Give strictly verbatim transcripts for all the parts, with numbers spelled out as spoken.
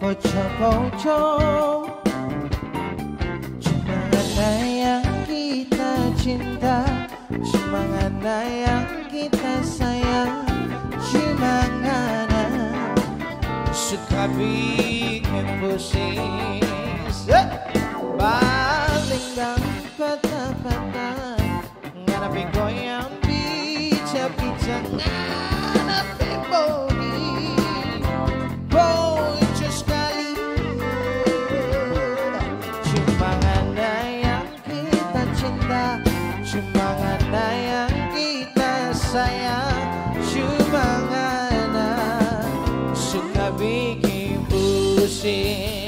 pocong-pocong. Cuma ada yang kita cinta, cuma ada yang kita sayang, cuma ada suka bikin pusing. Balik dan patah-patah, ngarapi goyang bijak-bijak, ngarapi body bocor sekali. Cuma ada yang kita cinta, cuma ada yang kita sayang, cuma ada suka bikin pusing.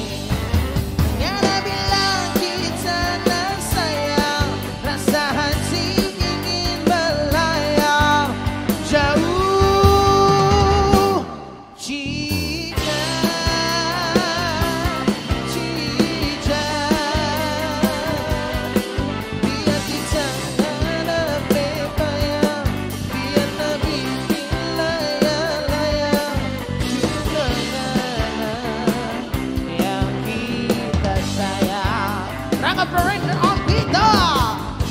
Operator on guitar.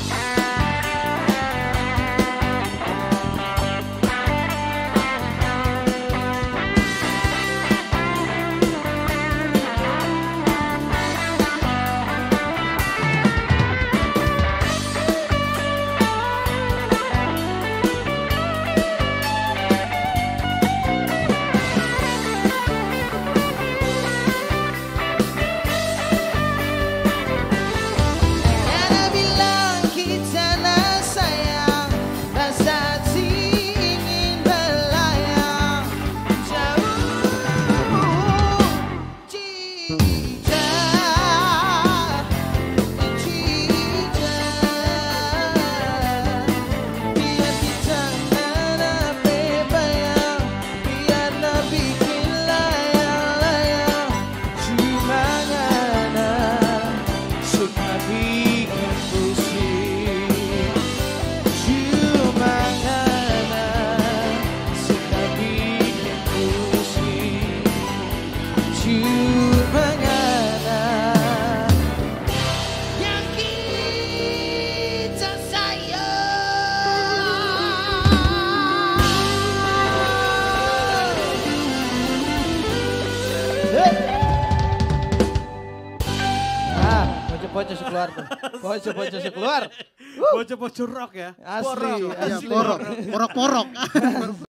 Bocor keluar tuh. Bocor-bocor keluar. Bocor-bocor rock ya. Asli, porok, asli. Porok, porok, porok.